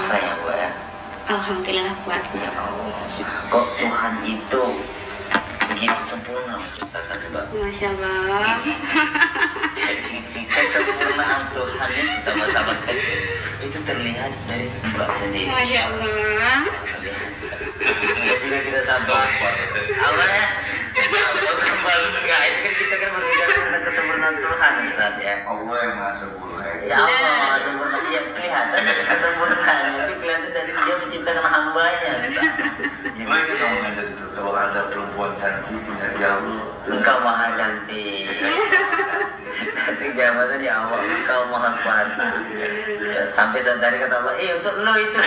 puasa ya Bu ya? Alhamdulillah puasa. Ya Allah, kok Tuhan itu begitu sempurna menciptakan Mbak? Masya Allah. Jadi kesempurnaan Tuhan itu sama-sama kasih itu terlihat dari Mbak sendiri. Masya Allah. Ya juga kita sabar. Apa ya? Oh, kembali enggak, itu kan kita kan berbicara tentang kesempurnaan Tuhan Ustaz ya. Allah yang maha sempurna. Ya Allah maha sempurna. Ya kelihatan dari kesempurnaan itu kelihatan dari Dia menciptakan hambanya Ustaz. Gimana kita mau ngajar itu? Kalau ada perempuan cantik punya ya Allah. Engkau maha cantik. Nanti jabatan ya Allah, Engkau maha kuasa. Ya, sampai saat hari kata Allah, untuk lo itu.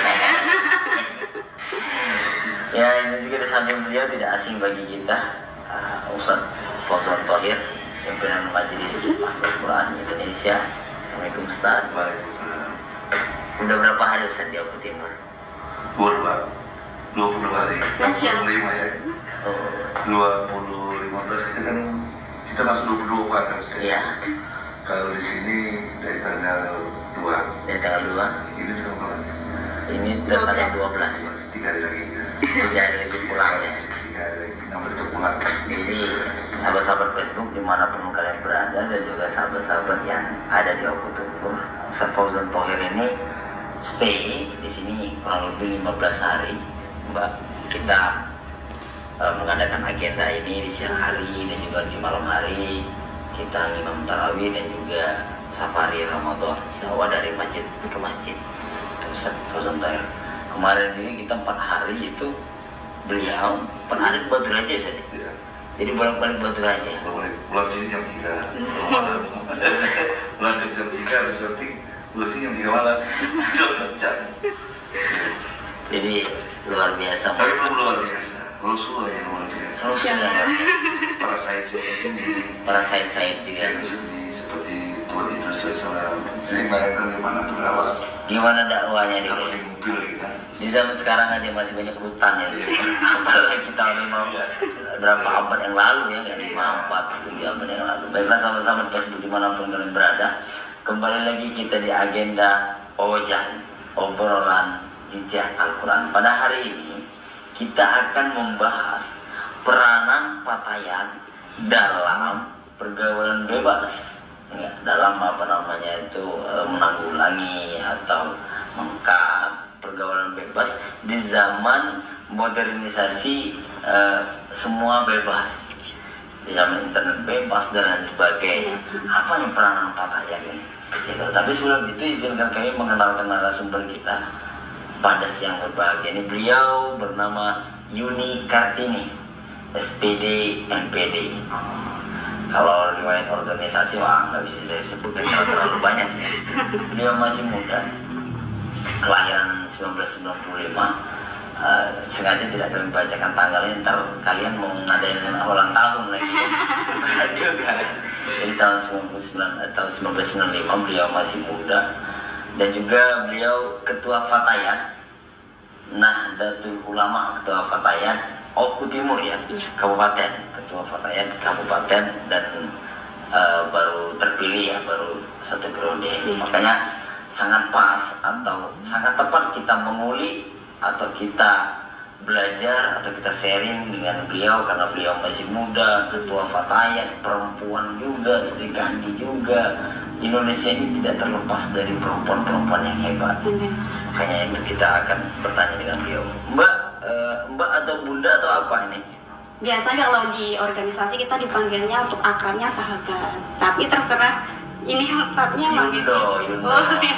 Ya ini juga di samping beliau tidak asing bagi kita, Ustaz Fauzan Thohir, pimpinan Majelis Al-Quran Indonesia. Assalamualaikum Ustaz. Waalaikumsalam. Udah berapa hari Ustaz di Oku Timur? Bulan 20 hari. 25 ya. Oh, 2015 kita kan kita masuk 22 puasa Ustaz. iya. Kalau di sini dari tanggal 2. Dari tanggal 2. Ini tanggal berapa? Ini tanggal 12. 3 hari lagi. 3 hari lagi pulang ya. 3 hari lagi. 16 itu pulang. Jadi sahabat-sahabat Facebook dimanapun kalian berada dan juga sahabat-sahabat yang ada di Oku Timur, Ustaz Fauzan Thohir ini stay di sini kurang lebih 15 hari, Mbak. Kita mengadakan agenda ini di siang hari dan juga di malam hari. Kita ngimam tarawih dan juga safari Ramadan, dakwah dari masjid ke masjid. Itu Ustaz Fauzan Thohir. Kemarin ini kita 4 hari itu beliau 4 hari Batu Raja saja. Ya. Jadi bolak-balik Batu Raja. Pulang sini jam 3 malam. Pulang jam 3 habis syuting. Pulang sini jam 3 malam. Jam. Jadi luar biasa. Tapi belum luar biasa. Rasulullah yang luar biasa. Rasulullah. Para said di sini. Para said juga. Di sini seperti Tuhan Idris SAW. Jadi bayangkan gimana tuh awal. Gimana dakwahnya nih? Kalau di mobil gitu kan. Di zaman sekarang aja masih banyak hutan ya. Apalagi tahun 5 berapa abad yang lalu ya, kan 54 7 abad yang lalu. Baiklah sahabat-sahabat Facebook dimanapun kalian berada, kembali lagi kita di agenda Ojan, obrolan jejak Al-Quran. Pada hari ini kita akan membahas peranan Patayan dalam pergaulan bebas. Ya, dalam apa namanya itu menanggulangi atau mengkat pergaulan bebas di zaman modernisasi, semua bebas, di zaman internet bebas dan lain sebagainya. Apa nih peranan Patayan ini? Gitu. Tapi sebelum itu izinkan kami mengenalkan narasumber kita pada siang berbahagia ini. Beliau bernama Yuni Kartini, SPD MPD. Kalau riwayat organisasi wah nggak bisa saya sebutkan karena terlalu banyak ya. Beliau masih muda, kelahiran 1995. Sengaja tidak kami bacakan tanggalnya, ntar kalian mau ngadain ulang tahun lagi. Aduh kan. Jadi tahun 1995 beliau masih muda dan juga beliau ketua Fatayan Nahdlatul Ulama, ketua Fatayan Oku Timur ya, kabupaten, ketua Fatayan kabupaten dan baru terpilih ya, baru 1 periode. Makanya sangat pas atau sangat tepat kita mengulik atau kita belajar atau kita sharing dengan beliau karena beliau masih muda, ketua Fatayan, perempuan juga, Sri Kandi juga. Indonesia ini tidak terlepas dari perempuan-perempuan yang hebat. Makanya itu kita akan bertanya dengan beliau. Mbak atau Bunda atau apa ini? Biasa kalau di organisasi kita dipanggilnya untuk akrabnya sahabat. Tapi terserah ini ustadznya manggilnya. Yundo. Oh, ya.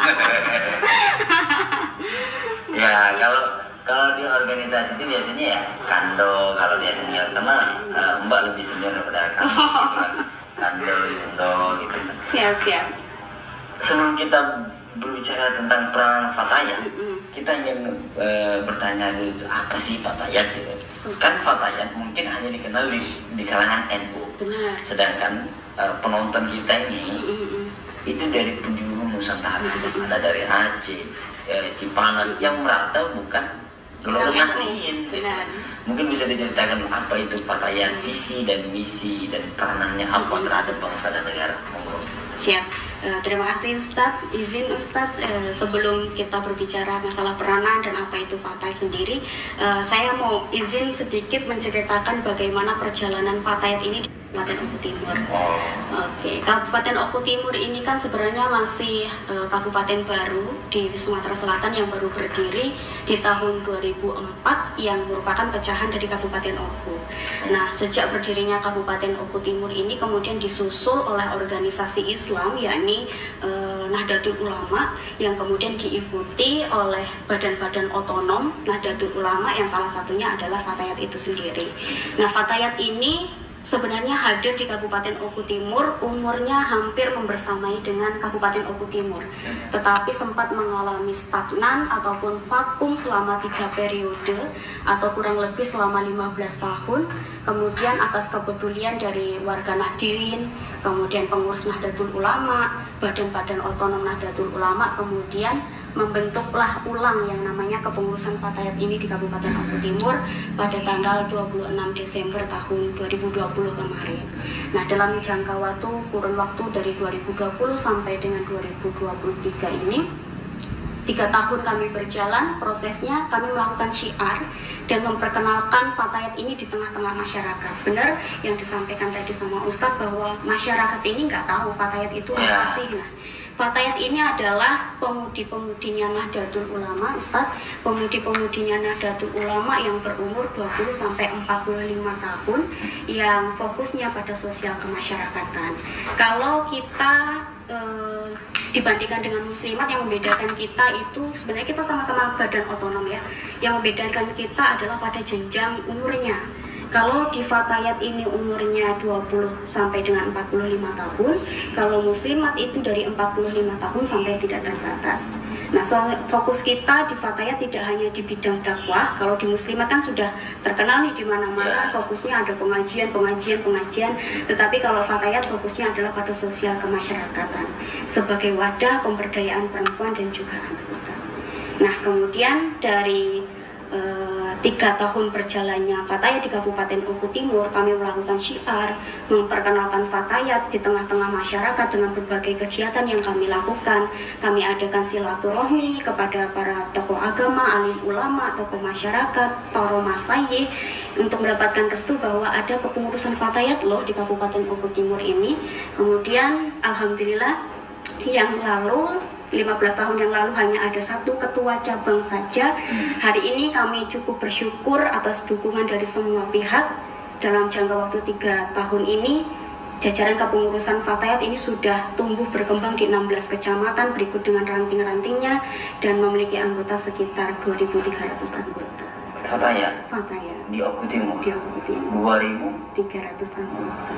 Ya kalau di organisasi itu biasanya ya Kando, kalau dia senior karena Mbak lebih senior daripada Kando. Gitu kan. Kando, Yundo gitu. Siap. Sebelum kita berbicara tentang peran Fatayan, kita ingin bertanya dulu itu apa sih Fatayan gitu. Kan Fatayan mungkin hanya dikenal di kalangan NU. Benar. Sedangkan penonton kita ini itu dari penjuru Nusantara, ada dari Aceh, Cipanas yang merata bukan golongan lain. Benar. Mungkin bisa diceritakan apa itu Fatayan, visi dan misi dan peranannya apa terhadap bangsa dan negara. Monggo. Siap. Terima kasih Ustadz. Izin Ustadz, sebelum kita berbicara masalah peranan dan apa itu Fatayat sendiri, saya mau izin sedikit menceritakan bagaimana perjalanan Fatayat ini di Kabupaten Oku Timur. Oke, Kabupaten Oku Timur ini kan sebenarnya masih kabupaten baru di Sumatera Selatan yang baru berdiri di tahun 2004 yang merupakan pecahan dari Kabupaten Oku. Nah, sejak berdirinya Kabupaten Oku Timur ini kemudian disusul oleh organisasi Islam yakni Nahdlatul Ulama yang kemudian diikuti oleh badan-badan otonom Nahdlatul Ulama yang salah satunya adalah Fatayat itu sendiri. Nah, Fatayat ini sebenarnya hadir di Kabupaten Oku Timur, umurnya hampir membersamai dengan Kabupaten Oku Timur, tetapi sempat mengalami stagnan ataupun vakum selama 3 periode atau kurang lebih selama 15 tahun. Kemudian atas kepedulian dari warga Nahdliyin, kemudian pengurus Nahdlatul Ulama, badan-badan otonom Nahdlatul Ulama, kemudian membentuklah ulang yang namanya kepengurusan Fatayat ini di Kabupaten Oku Timur pada tanggal 26 Desember tahun 2020 kemarin. Nah, dalam jangka waktu kurun waktu dari 2020 sampai dengan 2023 ini 3 tahun kami berjalan, prosesnya kami melakukan syiar dan memperkenalkan Fatayat ini di tengah-tengah masyarakat. Benar yang disampaikan tadi sama Ustadz bahwa masyarakat ini nggak tahu Fatayat itu apa sih. Nah, Fatayat ini adalah pemudi-pemudinya Nahdlatul Ulama, Ustadz, pemudi-pemudinya Nahdlatul Ulama yang berumur 20 sampai 45 tahun yang fokusnya pada sosial kemasyarakatan. Kalau kita dibandingkan dengan muslimat, yang membedakan kita itu sebenarnya kita sama-sama badan otonom ya. Yang membedakan kita adalah pada jenjang umurnya. Kalau di Fatayat ini umurnya 20 sampai dengan 45 tahun, kalau muslimat itu dari 45 tahun sampai tidak terbatas. Nah, fokus kita di Fatayat tidak hanya di bidang dakwah. Kalau di muslimat kan sudah terkenal nih di mana-mana, fokusnya ada pengajian. Tetapi kalau Fatayat fokusnya adalah pada sosial kemasyarakatan sebagai wadah pemberdayaan perempuan dan juga anak, Ustaz. Nah, kemudian dari 3 tahun berjalannya Fatayat di Kabupaten Oku Timur, kami melakukan syiar, memperkenalkan Fatayat di tengah-tengah masyarakat dengan berbagai kegiatan yang kami lakukan. Kami adakan silaturahmi kepada para tokoh agama, alim ulama, tokoh masyarakat, para masyayikh untuk mendapatkan restu bahwa ada kepengurusan Fatayat loh di Kabupaten Oku Timur ini. Kemudian alhamdulillah yang lalu 15 tahun yang lalu hanya ada 1 ketua cabang saja. Hari ini kami cukup bersyukur atas dukungan dari semua pihak. Dalam jangka waktu 3 tahun ini, jajaran kepengurusan Fatayat ini sudah tumbuh berkembang di 16 kecamatan berikut dengan ranting-rantingnya dan memiliki anggota sekitar 2.300 anggota. Fatayat Fatayat di Oku Timur. di Oku Timur 2.300 anggota.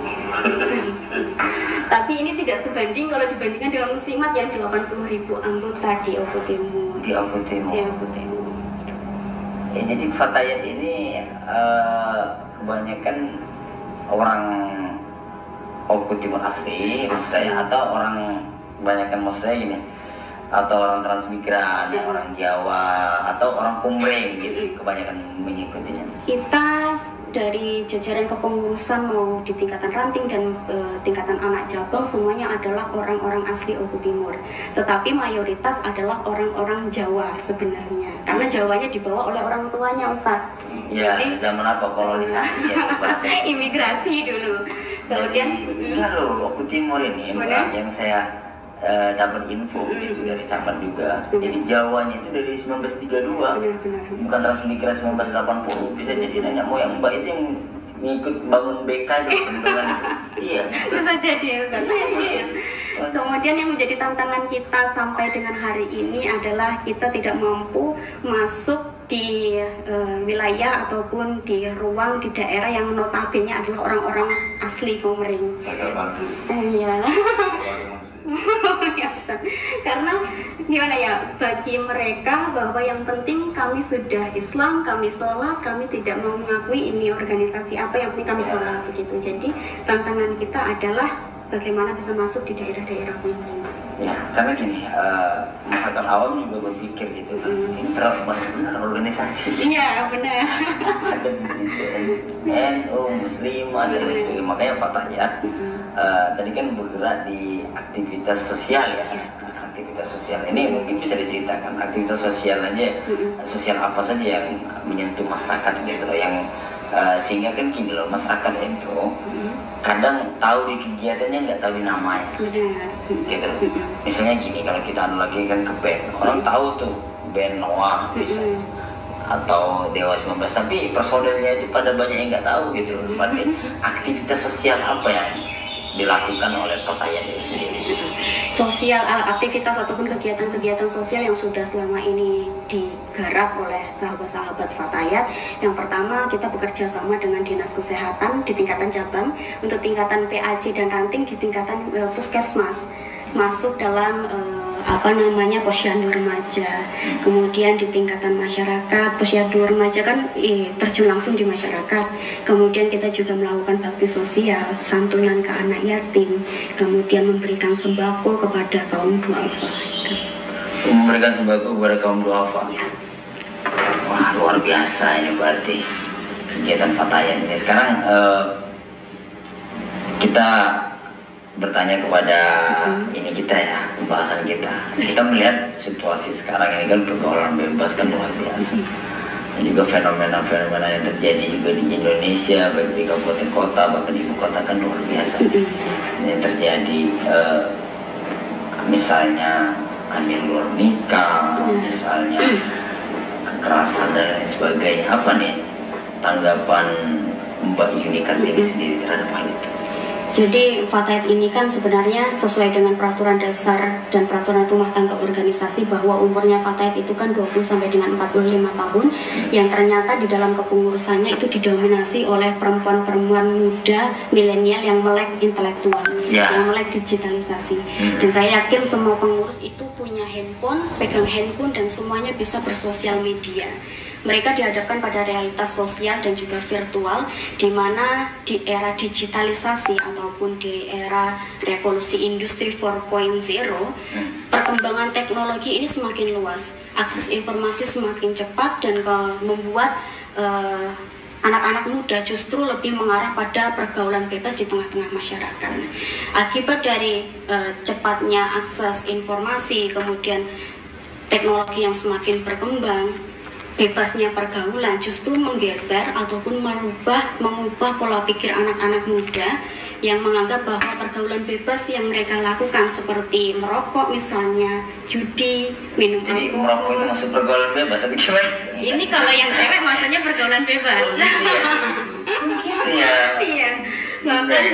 Tapi ini tidak sebanding kalau dibandingkan dengan muslimat yang 80.000 anggota di Oku Timur. Di Oku Timur. Di Oku Timur. Ya, jadi Fatayat ini kebanyakan orang Oku Timur asli, maksud saya, atau orang kebanyakan maksud saya gini, atau orang transmigran, orang Jawa, atau orang Kumreng gitu, kebanyakan mengikutinya. Kita dari jajaran kepengurusan mau di tingkatan ranting dan tingkatan anak cabang semuanya adalah orang-orang asli Oku Timur. Tetapi mayoritas adalah orang-orang Jawa sebenarnya. Karena Jawanya dibawa oleh orang tuanya, Ustaz. Ya, zaman apa kolonisasi ya bahasa. Imigrasi dulu. Kemudian enggak loh, Oku Timur ini yang saya dapat info gitu dari camat juga. Jadi Jawanya itu dari 1932, bukan transmigran 1980. Bisa jadi nenek moyang Mbak itu yang ngikut bangun BK di bendungan itu. Iya. Bisa jadi ya kan. Kemudian yang menjadi tantangan kita sampai dengan hari ini adalah kita tidak mampu masuk di wilayah ataupun di ruang di daerah yang notabene adalah orang-orang asli Kumreng. Iya. Karena gimana ya, bagi mereka bahwa yang penting kami sudah Islam, kami sholat, kami tidak mau mengakui ini organisasi apa, yang penting kami sholat begitu. Jadi tantangan kita adalah bagaimana bisa masuk di daerah-daerah Kumreng. Ya, karena gini, masyarakat awam juga berpikir gitu kan, ini terlalu benar organisasi. Iya, benar. Ada di situ NU, Muslimah dan lain sebagainya. Makanya Fatayat tadi kan bergerak di aktivitas sosial ya. Aktivitas sosial ini mungkin bisa diceritakan aktivitas sosial aja, sosial apa saja yang menyentuh masyarakat gitu loh, yang sehingga kan gini loh, masyarakat itu kadang tahu di kegiatannya nggak tahu di namanya. Benar. Gitu loh. Misalnya gini, kalau kita lagi kan ke band, orang tahu tuh band Noah misalnya atau Dewa 19, tapi personelnya itu pada banyak yang nggak tahu gitu loh. Berarti aktivitas sosial apa yang dilakukan oleh Fatayat itu sendiri? Sosial, aktivitas ataupun kegiatan-kegiatan sosial yang sudah selama ini digarap oleh sahabat-sahabat Fatayat. Yang pertama, kita bekerja sama dengan Dinas Kesehatan di tingkatan cabang, untuk tingkatan PAJ dan ranting di tingkatan puskesmas, masuk dalam posyandu remaja. Kemudian di tingkatan masyarakat, posyandu remaja kan terjun langsung di masyarakat. Kemudian kita juga melakukan bakti sosial, santunan ke anak yatim, kemudian memberikan sembako kepada kaum duafa. Memberikan sembako kepada kaum duafa. Ya. Wah, luar biasa ini berarti kegiatan Fatayat ini. Sekarang kita bertanya kepada ini kita ya, pembahasan kita. Kita melihat situasi sekarang ini kan pergaulan bebas kan luar biasa. Dan juga fenomena-fenomena yang terjadi juga di Indonesia, baik di kabupaten kota bahkan di ibu kota kan luar biasa. Yang terjadi misalnya hamil luar nikah, misalnya kekerasan dan lain sebagainya. Apa nih tanggapan Mbak Yuni Kartini sendiri terhadap hal itu? Jadi Fatayat ini kan sebenarnya sesuai dengan peraturan dasar dan peraturan rumah tangga organisasi, bahwa umurnya Fatayat itu kan 20 sampai dengan 45 tahun, yang ternyata di dalam kepengurusannya itu didominasi oleh perempuan-perempuan muda milenial yang melek intelektual, yang melek digitalisasi. Dan saya yakin semua pengurus itu punya handphone, pegang handphone, dan semuanya bisa bersosial media. Mereka dihadapkan pada realitas sosial dan juga virtual, di mana di era digitalisasi ataupun di era revolusi industri 4.0, perkembangan teknologi ini semakin luas, akses informasi semakin cepat, dan membuat anak-anak muda justru lebih mengarah pada pergaulan bebas di tengah-tengah masyarakat. Akibat dari cepatnya akses informasi, kemudian teknologi yang semakin berkembang, bebasnya pergaulan justru menggeser ataupun mengubah pola pikir anak-anak muda yang menganggap bahwa pergaulan bebas yang mereka lakukan seperti merokok misalnya, judi, minum alkohol. Jadi merokok itu masuk pergaulan bebas atau gimana? Ini kalau yang cewek maksudnya pergaulan bebas. Iya. Iya. Bahkan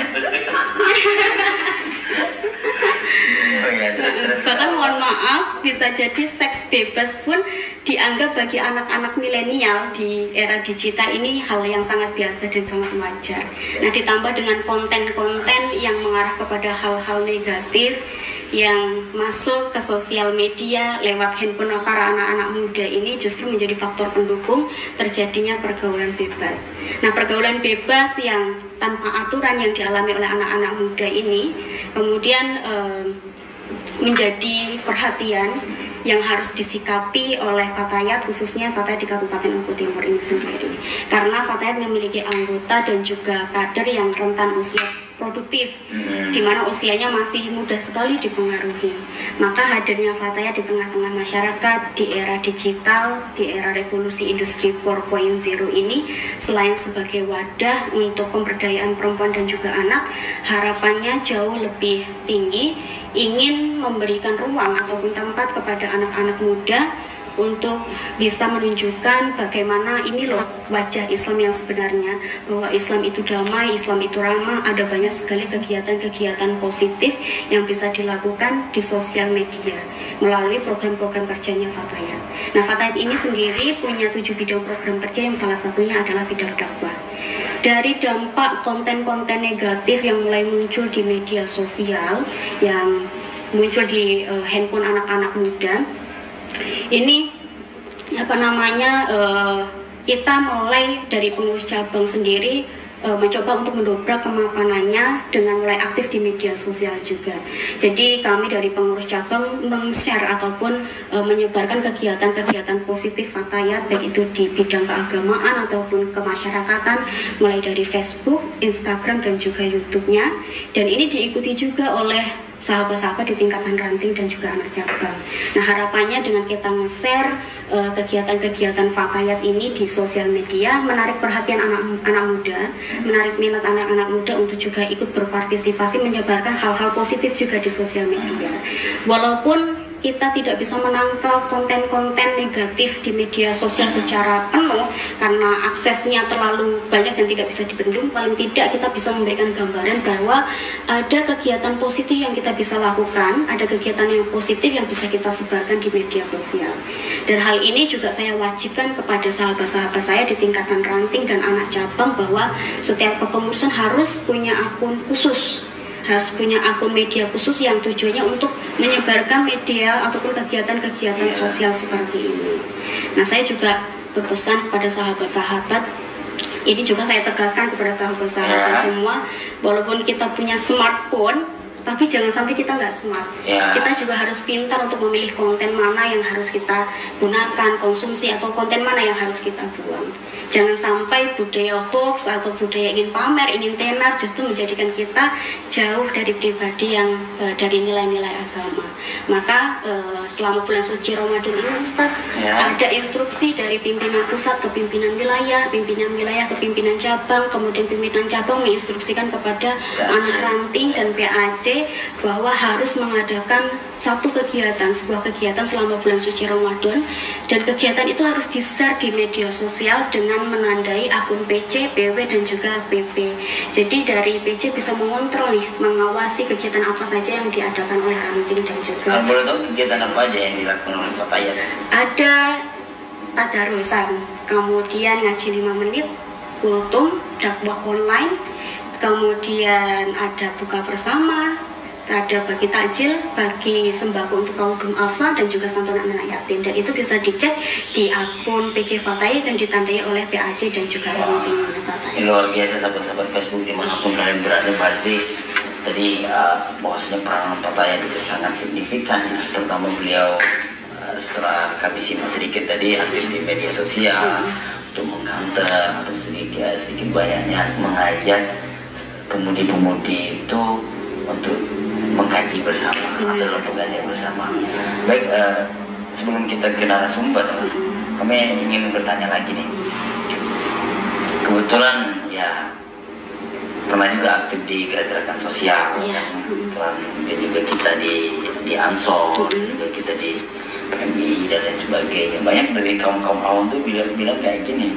bahkan mohon maaf, bisa jadi seks bebas pun dianggap bagi anak-anak milenial di era digital ini hal yang sangat biasa dan sangat wajar. Nah, ditambah dengan konten-konten yang mengarah kepada hal-hal negatif yang masuk ke sosial media lewat handphone para anak-anak muda ini justru menjadi faktor pendukung terjadinya pergaulan bebas. Nah, pergaulan bebas yang tanpa aturan yang dialami oleh anak-anak muda ini kemudian menjadi perhatian yang harus disikapi oleh Fatayat, khususnya Fatayat di Kabupaten Oku Timur ini sendiri. Karena Fatayat memiliki anggota dan juga kader yang rentan usia produktif, di mana usianya masih muda sekali dipengaruhi. Maka hadirnya Fatayat di tengah-tengah masyarakat di era digital, di era revolusi industri 4.0 ini, selain sebagai wadah untuk pemberdayaan perempuan dan juga anak, harapannya jauh lebih tinggi, ingin memberikan ruang ataupun tempat kepada anak-anak muda untuk bisa menunjukkan bagaimana ini loh wajah Islam yang sebenarnya, bahwa Islam itu damai, Islam itu ramah, ada banyak sekali kegiatan-kegiatan positif yang bisa dilakukan di sosial media melalui program-program kerjanya Fatayat. Nah, Fatayat ini sendiri punya 7 bidang program kerja yang salah satunya adalah bidang dakwah. Dari dampak konten-konten negatif yang mulai muncul di media sosial, yang muncul di handphone anak-anak muda, ini kita mulai dari pengurus cabang sendiri mencoba untuk mendobrak kemapanannya dengan mulai aktif di media sosial juga. Jadi kami dari pengurus cabang meng-share ataupun menyebarkan kegiatan-kegiatan positif Fatayat, baik itu di bidang keagamaan ataupun kemasyarakatan, mulai dari Facebook, Instagram, dan juga YouTube-nya. Dan ini diikuti juga oleh sahabat-sahabat di tingkatan ranting dan juga anak cabang. Nah, harapannya dengan kita nge-share kegiatan-kegiatan Fatayat ini di sosial media, menarik perhatian anak muda, menarik minat anak-anak muda untuk juga ikut berpartisipasi menyebarkan hal-hal positif juga di sosial media. Walaupun kita tidak bisa menangkal konten-konten negatif di media sosial secara penuh karena aksesnya terlalu banyak dan tidak bisa dibendung, paling tidak kita bisa memberikan gambaran bahwa ada kegiatan positif yang kita bisa lakukan, ada kegiatan yang positif yang bisa kita sebarkan di media sosial. Dan hal ini juga saya wajibkan kepada sahabat-sahabat saya di tingkatan ranting dan anak cabang bahwa setiap kepengurusan harus punya akun khusus, harus punya akun media khusus yang tujuannya untuk menyebarkan media ataupun kegiatan-kegiatan sosial seperti ini. Nah, saya juga berpesan kepada sahabat-sahabat, ini juga saya tegaskan kepada sahabat-sahabat semua, walaupun kita punya smartphone, tapi jangan sampai kita nggak smart. Kita juga harus pintar untuk memilih konten mana yang harus kita gunakan, konsumsi, atau konten mana yang harus kita buang. Jangan sampai budaya hoax atau budaya ingin pamer, ingin tenar justru menjadikan kita jauh dari pribadi yang dari nilai-nilai agama. Maka selama bulan suci Ramadan ini Ustaz, ada instruksi dari pimpinan pusat ke pimpinan wilayah ke pimpinan cabang, kemudian pimpinan cabang menginstruksikan kepada anak ranting dan PAC bahwa harus mengadakan satu kegiatan, sebuah kegiatan selama bulan suci Ramadan, dan kegiatan itu harus di-share di media sosial dengan menandai akun PC, PW, dan juga PP. Jadi dari PC bisa mengontrol nih, mengawasi kegiatan apa saja yang diadakan oleh ranting dan juga. Kalau boleh tahu kegiatan apa aja yang dilakukan oleh Fatayat? Ada tadarusan, kemudian ngaji 5 menit, kultum, dakwah online, kemudian ada buka bersama, ada bagi takjil, bagi sembako untuk kaum du'afa, dan juga santunan anak yatim. Dan itu bisa dicek di akun PC Fatayat dan ditandai oleh PAC dan juga ranting Fatayat. Ini luar biasa sahabat-sahabat Facebook dimanapun kalian berada. Berarti tadi bahwasanya peranan Fatayat itu sangat signifikan, terutama beliau setelah kami simak sedikit tadi aktif di media sosial untuk mengkanter atau sedikit banyaknya mengajak pemudi-pemudi itu untuk mengkaji bersama atau dalam pengajian bersama. Baik, sebelum kita ke narasumber, kami ingin bertanya lagi nih. Kebetulan ya pernah juga aktif di gerakan sosial, kebetulan dan juga kita di Ansor, juga kita di PMI dan lain sebagainya. Banyak dari kaum awam tuh bilang kayak gini,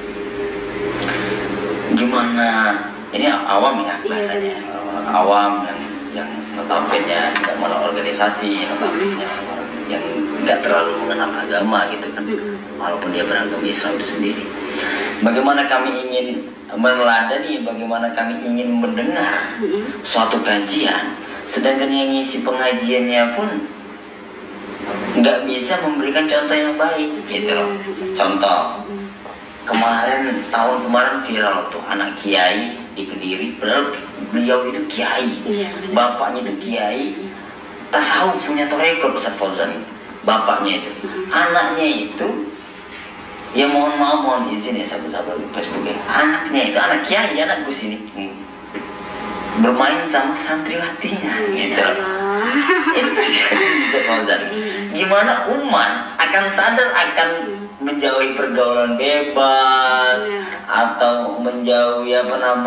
gimana ini awam ya bahasanya, awam yang notabene tidak malah organisasi, notabene yang nggak terlalu mengenal agama gitu kan, walaupun dia beragama Islam itu sendiri. Bagaimana kami ingin meneladani, bagaimana kami ingin mendengar suatu kajian, sedangkan yang ngisi pengajiannya pun nggak bisa memberikan contoh yang baik gitu loh. Contoh, tahun kemarin viral tuh anak kiai di Kediri, padahal beliau itu kiai, bapaknya itu kiai, tasawuf punya rekor Ustaz Fauzan, bapaknya itu, anaknya itu, ya mohon izin ya sahabat-sahabat Facebook ya, anaknya itu anak kiai, anak Gus ini, bermain sama santriwatinya, gitu. Itu terjadi Ustaz Fauzan. Gimana umat akan sadar akan menjauhi pergaulan bebas atau menjauhi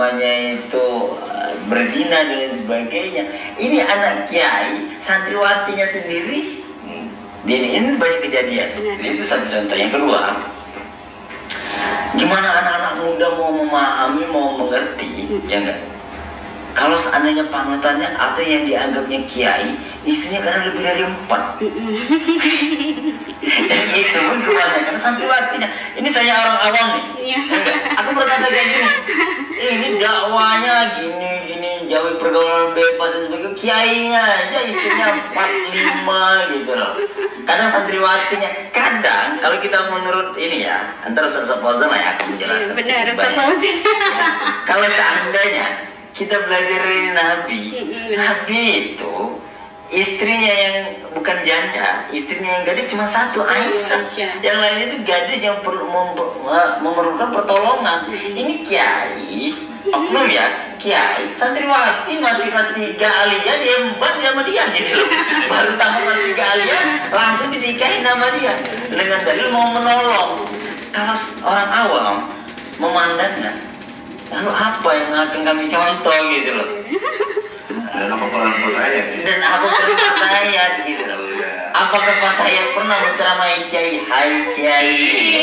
berzina dan lain sebagainya. Ini anak kiai, santriwatinya sendiri. Ini banyak kejadian. Itu satu contoh. Yang kedua, gimana anak-anak muda mau memahami, mau mengerti, ya enggak? Kalau seandainya panutannya atau yang dianggapnya kiai, istrinya kadang lebih dari 4. Itu pun kebanyakan santriwatinya. Ini saya orang awam nih. Aku berkata kayak gini, ini dakwanya gini menjauhi pergaulan bebas dan sebagainya, kiainya aja istrinya 4, 5 gitu loh. Kadang santriwatinya, kadang kalau kita menurut ini ya, antara Ustaz Fauzan lah ya akan menjelaskan. Benar, sedikit Ustaz banyak. Fauzan. Ya, kalau seandainya kita belajar dari Nabi, Nabi itu istrinya yang bukan janda, istrinya yang gadis cuma satu, Aisyah. Yang lainnya itu gadis yang perlu memerlukan pertolongan. Ini kiai, oknum ya, kiai, santriwati masih kelas 3 aliyah, dia emban sama dia gitu loh. Baru tamat kelas 3 aliyah, langsung dinikahin sama dia dengan dalil mau menolong. Kalau orang awam memandangnya, lalu apa yang akan kami contoh gitu loh. Dan apa peran Fatayat? Dan apa peran Fatayat gitu loh. Apakah Fatayat pernah menceramai kiai? Hai kiai,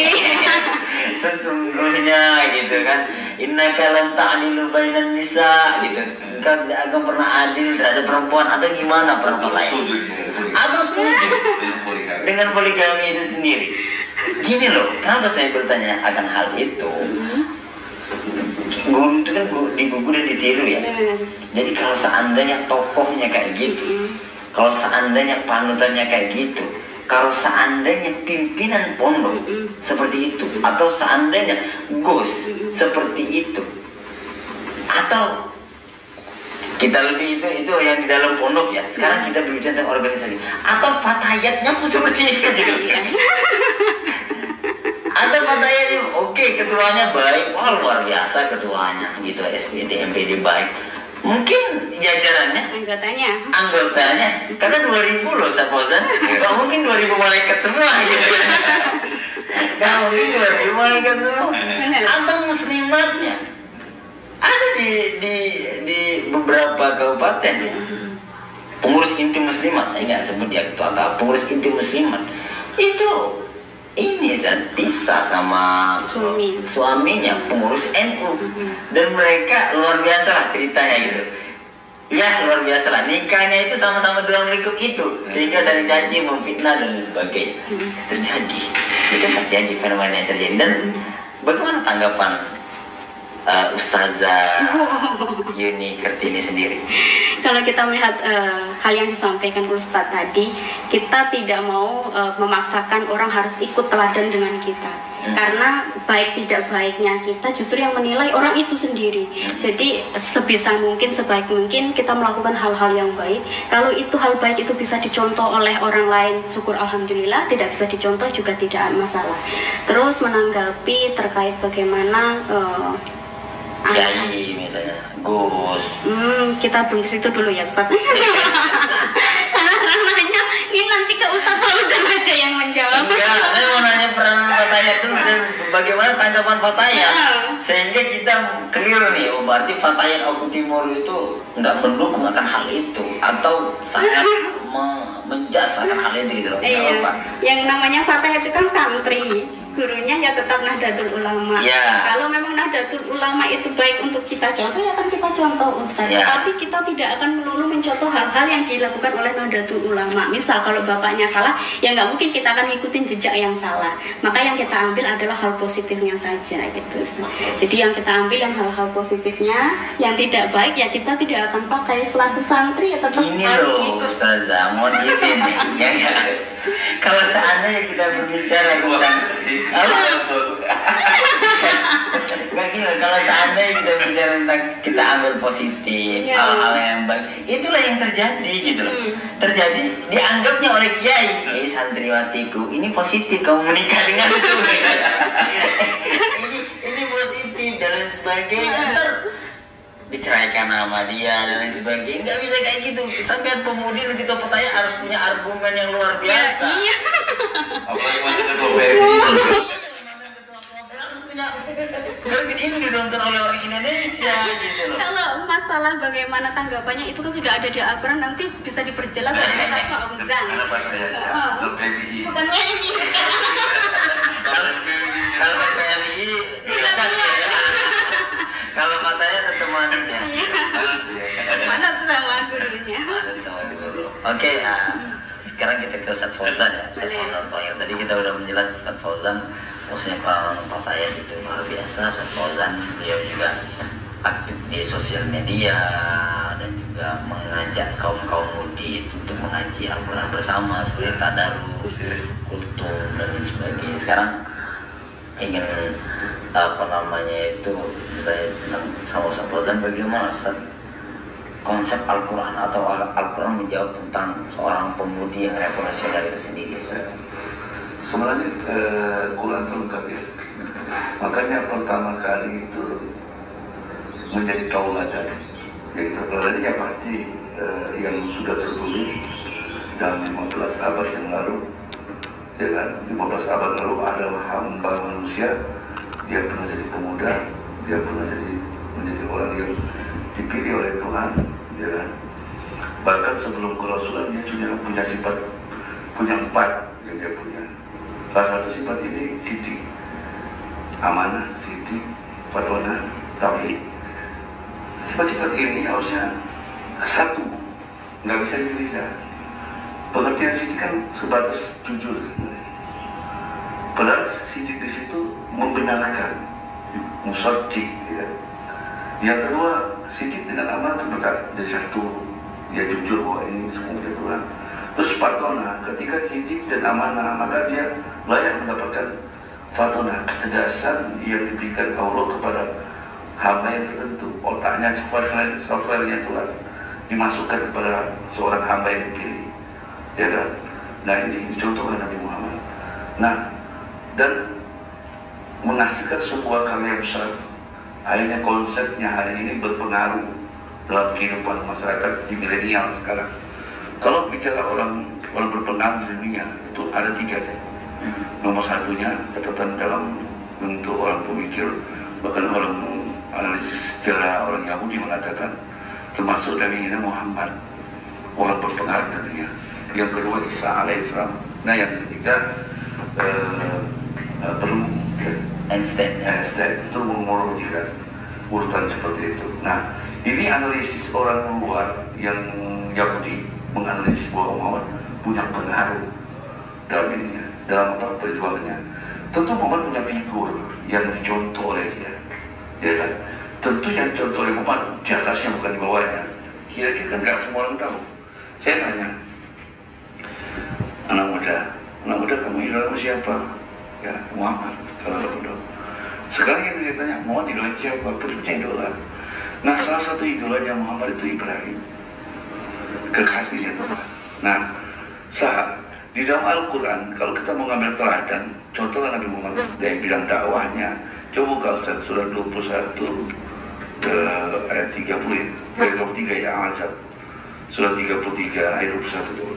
sesungguhnya gitu kan, innaka lam ta'dilu bainan nisa gitu. Engkau tidak akan pernah adil terhadap perempuan, atau gimana peran Fatayat? Setuju dengan poligami. Atau setuju Dengan poligami. dengan poligami itu sendiri. Gini loh, kenapa saya bertanya akan hal itu? Guru itu kan di buku udah ditiru ya. Jadi kalau seandainya tokohnya kayak gitu, kalau seandainya panutannya kayak gitu, kalau seandainya pimpinan pondok seperti itu, atau seandainya Gus seperti itu, atau kita lebih itu yang di dalam pondok ya. Sekarang kita berbicara tentang organisasi, atau Fatayatnya pun seperti itu gitu. Ada Fatayat, oke, ketuanya baik, wah luar biasa ketuanya gitu, SPD, MPD baik. Mungkin jajarannya, anggotanya, karena 2000 loh Ustaz Fauzan, gak mungkin 2000 malaikat semua gitu kan. Gak mungkin 2000 malaikat semua. Atau muslimatnya, ada di beberapa kabupaten ya, pengurus inti muslimat, saya nggak sebut ya ketua atau pengurus inti muslimat itu ini pisah sama suaminya pengurus NU, dan mereka luar biasa lah ceritanya gitu ya, luar biasa lah, nikahnya itu sama-sama dalam lingkup itu, sehingga saling caci, memfitnah dan sebagainya terjadi. Itu terjadi, fenomena yang terjadi. Dan bagaimana tanggapan Ustazah Yuni Kartini sendiri? Kalau kita melihat hal yang disampaikan Ustadz tadi, kita tidak mau memaksakan orang harus ikut teladan dengan kita, karena baik tidak baiknya kita justru yang menilai orang itu sendiri. Jadi sebisa mungkin, sebaik mungkin kita melakukan hal-hal yang baik. Kalau itu hal baik itu bisa dicontoh oleh orang lain, syukur alhamdulillah. Tidak bisa dicontoh juga tidak masalah. Terus menanggapi terkait bagaimana Kiai misalnya, Gus. Kita belum ke situ dulu ya Ustadz. Karena ranahnya ini nanti ke Ustadz Fauzan aja yang menjawab. Enggak, saya mau nanya peran Fatayat dulu dan bagaimana tanggapan Fatayat, sehingga kita clear nih, oh berarti Fatayat Oku Timur itu nggak mendukung akan hal itu atau sangat menjas akan hal itu gitu loh. Iya. Yang namanya Fatayat itu kan santri, gurunya ya tetap Nahdlatul Ulama. Kalau memang Nahdlatul Ulama itu baik untuk kita contoh, ya kan kita contoh Ustaz. Tapi kita tidak akan melulu mencontoh hal-hal yang dilakukan oleh Nahdlatul Ulama. Misal kalau bapaknya salah, ya nggak mungkin kita akan ngikutin jejak yang salah. Maka yang kita ambil adalah hal positifnya saja gitu Ustaz. Jadi yang kita ambil yang hal-hal positifnya, yang tidak baik ya kita tidak akan pakai. Selaku santri ya tetap ini harus loh ikut. Ustazah, mohon izin nih ya kan? Kalau seandainya kita berbicara tentang nggak gila, kalau seandainya kita bicara tentang kita ambil positif, hal-hal yang baik, itulah yang terjadi gitu loh. Terjadi, dianggapnya oleh kiai, santriwatiku, ini positif kamu menikah denganku gitu. ini positif dan lain sebagainya. Ntar diceraikan sama dia dan lain sebagainya. Nggak bisa kayak gitu. Sampai pemudi dan kita petanya harus punya argumen yang luar biasa. Apalagi masih ketua PMI. Mungkin ini ditonton oleh orang Indonesia gitu loh. Kalau masalah bagaimana tanggapannya itu kan sudah ada di Al-Quran, nanti bisa diperjelas oleh Ustaz Fauzan. Karena Fatayat PMI. Bukan PMI. Kalau PMI bisa ya. Kalau katanya tetap manunya. Mana tuh sama gurunya? Oke, sekarang kita ke Ustaz Fauzan ya. Ustaz Fauzan Tohir. Tadi kita udah menjelaskan Ustaz Fauzan, maksudnya Fatayat itu luar biasa. Ustaz Fauzan beliau juga aktif di sosial media dan juga mengajak kaum mudi untuk mengaji Al-Quran bersama seperti tadarus, kultum dan lain sebagainya. Sekarang ingin saya senang sama Ustaz Fauzan, bagaimana Ustaz konsep Al-Quran atau Al-Quran menjawab tentang seorang pemudi yang revolusioner itu sendiri? Sebenarnya Quran itu lengkap ya. Makanya pertama kali itu menjadi tauladan. Jadi tauladan ya pasti yang sudah tertulis dalam 15 abad yang lalu, ya kan? 15 abad lalu adalah hamba manusia. Dia pernah jadi pemuda, dia pernah menjadi orang yang dipilih oleh Tuhan, ya kan? Bahkan sebelum kerasulan dia sudah punya 4 yang dia punya. Salah satu sifat ini sidik, amanah, sidik, fatwana, tauhid. Sifat-sifat ini harusnya satu, nggak bisa dipisah. Pengertian sidik kan sebatas jujur sebenarnya. Padahal sidik di situ membenarkan, musaddiq, ya. Yang kedua, sidik dengan amanah itu jadi satu. Dia jujur bahwa ini semua dari Tuhan. Terus fatona, ketika sidik dan amanah, maka dia layak mendapatkan fatona, kecerdasan yang diberikan Allah kepada hamba yang tertentu. Otaknya, software-nya Tuhan dimasukkan kepada seorang hamba yang dipilih, ya kan? Nah ini contohkan Nabi Muhammad. Nah, dan menghasilkan sebuah karya besar. Akhirnya konsepnya hari ini berpengaruh dalam kehidupan masyarakat di milenial sekarang. Kalau bicara orang berpengaruh di dunia itu ada 3 saja. Nomor satunya catatan dalam bentuk orang pemikir, bahkan orang analisis sejarah orang Yahudi mengatakan termasuk dari Nabi Muhammad, orang berpengaruh di dunia. Yang kedua Isa alaihissalam. Nah yang ketiga Einstein itu mengurut urutan seperti itu. Nah ini analisis orang luar yang Yahudi menganalisis bahwa Muhammad punya pengaruh dalam ini, dalam apa perjuangannya. Tentu Muhammad punya figur yang dicontoh oleh dia, ya kan? Tentu yang dicontoh oleh Muhammad di atasnya bukan di bawahnya. Kira-kira kan nggak semua orang tahu. Saya tanya, anak muda kamu idola siapa? Ya Muhammad. Kalau muda. Sekarang yang dia tanya, Muhammad idola siapa? Punya idola. Nah salah satu idolanya Muhammad itu Ibrahim, kekasihnya Tuhan. Nah saat di dalam Al-Quran, kalau kita mau ngambil teladan, contohnya Nabi Muhammad dari bidang dakwahnya. Coba buka Ustaz surah 21 ayat 30 ya, ayat 23 ya, Al-Azab surah 33 ayat 21 dulu.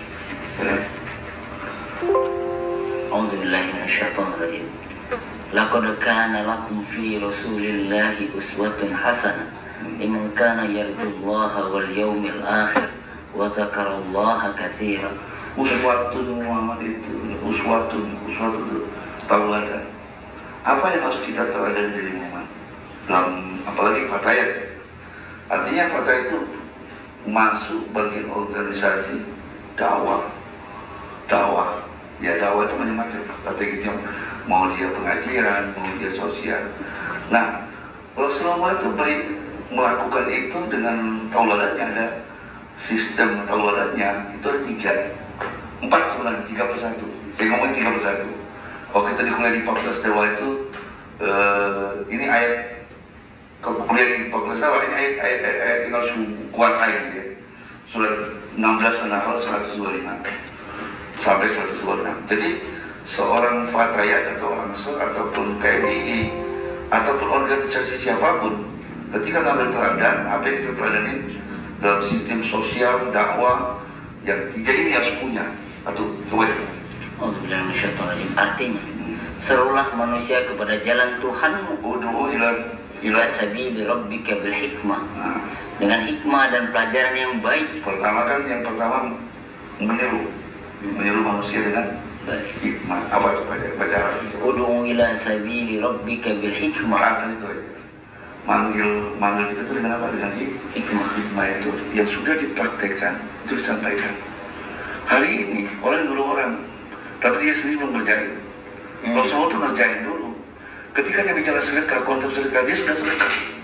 A'udzubillahi minasyaitonirrajim. Laqad kana lakum fi Rasulillahi uswatun hasanah liman kana yarjullaha wal yawmil akhir wa dzakarallaha katsiran. Uswatun Muhammad itu uswatun itu tauladan. Apa yang harus kita teladani dari Muhammad dalam apalagi fatayat ya? Artinya fatayat itu masuk bagian organisasi dakwah ya. Dakwah itu macam-macam. Artinya mau dia pengajian, mau dia sosial. Nah Rasulullah itu melakukan itu dengan tauladannya. Ada sistem tauladannya itu ada 4 sebenarnya, 3 per 1. Saya ngomongin 3 per 1. Kalau kita di kuliah di 14 Dewa itu ini ayat, kalau kuliah di 14 Dewa ini ayat yang harus kuasai gitu ya. Surat 16 An-Nahl 125 sampai 126. Jadi seorang fatayat atau ansor ataupun PMII ataupun organisasi siapapun ketika ngambil teladan, apa yang kita teladanin dalam sistem sosial dakwah, yang 3 ini harus punya. Atau coba deh. Artinya serulah manusia kepada jalan Tuhanmu. Ud'u ila sabili rabbika bil hikmah. Dengan hikmah dan pelajaran yang baik. Yang pertama menyeru manusia dengan hikmah. Apa itu pelajaran? Ud'u ila sabili rabbika bil hikmah. Apa itu aja? Manggil kita itu dengan apa? Dengan hikmah. Hikmah itu yang sudah dipraktekkan, itu disampaikan. Hari ini orang dulu orang, tapi dia sendiri belum ngerjain. Rasulullah itu ngerjain dulu. Ketika dia bicara sedekah, konsep sedekah, dia sudah sedekah.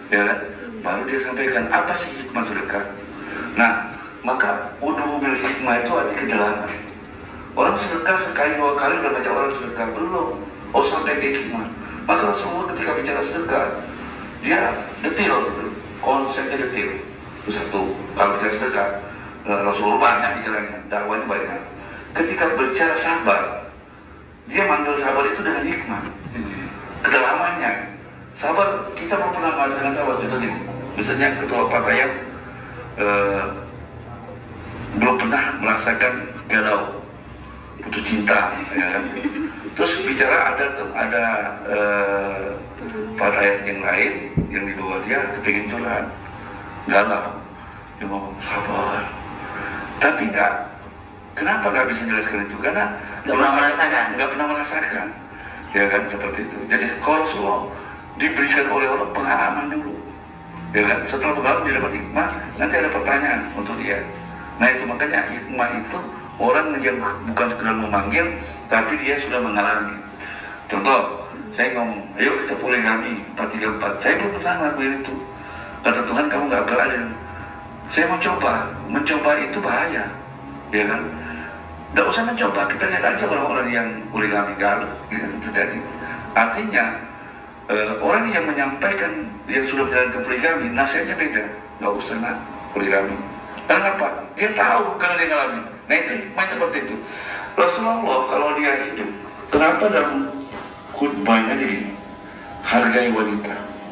ya kan? Baru dia sampaikan apa sih hikmah sedekah. Nah, maka udhu bil hikmah itu arti kedalaman. Orang sedekah sekali dua kali udah ngajak orang sedekah, belum. Oh, sampai ke hikmah. Maka Rasulullah ketika bicara sedekah, dia detail gitu, konsepnya detail. Itu satu. Kalau bicara sedekah, Rasulullah banyak bicaranya, dakwanya banyak. Ketika berbicara sabar, dia manggil sabar itu dengan hikmah, kedalamannya. Sabar, kita mau pernah mengatakan sabar, contoh gini, misalnya ketua Patayat belum pernah merasakan galau, putus cinta, ya kan? Terus bicara ada Patayat yang lain yang di bawah dia kepingin curhat, galau, dia ngomong sabar, tapi kenapa nggak bisa jelaskan itu? Karena nggak pernah merasakan, ya kan, seperti itu. Jadi kalau Rasulullah diberikan oleh Allah pengalaman dulu, ya kan. Setelah pengalaman dia dapat hikmah, nanti ada pertanyaan untuk dia. Nah itu makanya hikmah itu orang yang bukan sekedar memanggil, tapi dia sudah mengalami. Contoh, saya ngomong, ayo kita poligami 434. Saya belum pernah ngelakuin itu. Kata Tuhan, kamu nggak beradil. Saya mencoba itu bahaya, ya kan. Nggak usah mencoba, kita lihat aja orang-orang yang poligami galau, gitu terjadi. Artinya orang yang menyampaikan yang sudah menjalankan poligami, nasihatnya beda. Nggak usah poligami. Karena apa? Dia tahu karena dia ngalamin. Nah itu macam seperti itu. Rasulullah kalau dia hidup, kenapa dalam khutbahnya dia hargai wanita?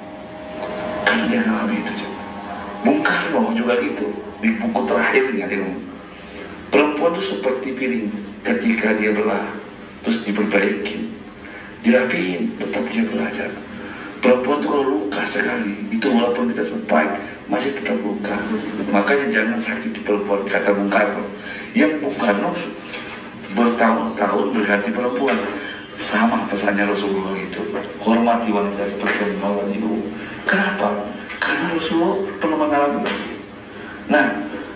Karena dia ngalamin itu juga. Bung Karno juga gitu. Di buku terakhirnya dia ngomong, perempuan itu seperti piring, ketika dia belah, terus diperbaiki, dirapiin, tetap dia belajar. Perempuan itu kalau luka sekali, itu walaupun kita sempat, masih tetap luka. Makanya jangan sakiti perempuan, kata Bung Karno. Yang Bung Karno bertahun-tahun berganti perempuan. Sama pesannya Rasulullah itu, hormati wanita seperti yang menghormati ibu. Kenapa? Karena Rasulullah pernah mengalami itu. Nah,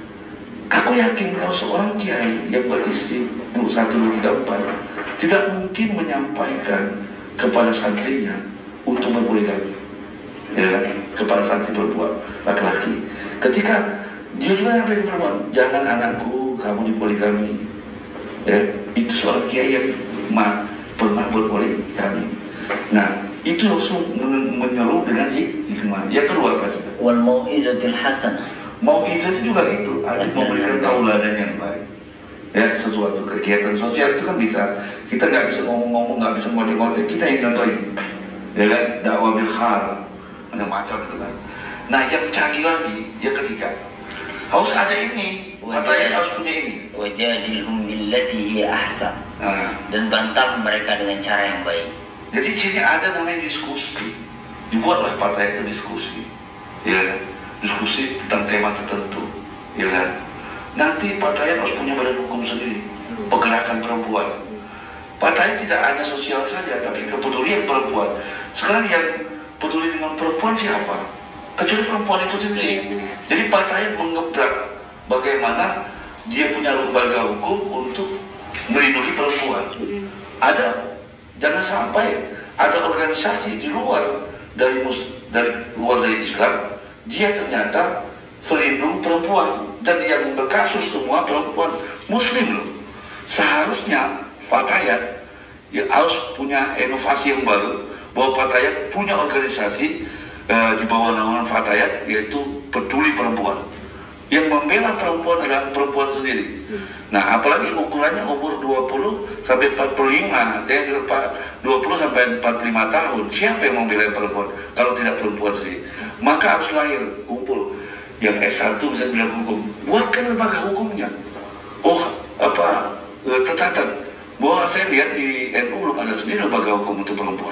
aku yakin kalau seorang kiai yang beristri 1, 2, 3, 4 tidak mungkin menyampaikan kepada santrinya untuk berpoligami, ya kan? Kepada santri perempuan laki-laki. Ketika dia juga sampai ke perempuan, jangan anakku kamu dipoligami, ya. Itu seorang kiai yang pernah berpoligami. Nah, itu langsung menyeru dengan hikmah. Yang kedua apa sih? Wal mau'izatil hasanah. Mau'izah itu juga itu, ada memberikan tauladan yang baik. Ya, sesuatu kegiatan sosial itu kan bisa. Kita nggak bisa ngomong-ngomong, nggak bisa ngode-ngode, kita yang contohin. Ya kan, dakwah bil khar, macam-macam itu kan. Nah, yang canggih lagi, yang ketiga, harus ada ini, katanya harus punya ini. Wajadilhum billati hiya ahsan. Dan bantah mereka dengan cara yang baik. Jadi di sini ada namanya diskusi. Dibuatlah Patayat itu diskusi, ya kan? Diskusi tentang tema tertentu, ya kan? Nanti Patayat harus punya badan hukum sendiri, pergerakan perempuan. Patayat tidak hanya sosial saja, tapi kepedulian perempuan. Sekarang yang peduli dengan perempuan siapa? Kecuali perempuan itu sendiri. Jadi Patayat mengebrak bagaimana dia punya lembaga hukum untuk melindungi perempuan. Jangan sampai ada organisasi di luar dari Islam, dia ternyata pelindung perempuan, dan yang berkasus semua perempuan Muslim loh. Seharusnya Patayat ya harus punya inovasi yang baru, bahwa Patayat punya organisasi di bawah naungan Patayat, yaitu Peduli Perempuan. Yang membela perempuan adalah perempuan sendiri. Nah, apalagi ukurannya umur 20 sampai 45, 20 sampai 45 tahun. Siapa yang membela perempuan kalau tidak perempuan sendiri? Maka harus lahir, kumpul. Yang S1 bisa bilang hukum, buatkan lembaga hukumnya. Tercatat bahwa saya lihat di NU belum ada sendiri lembaga hukum untuk perempuan.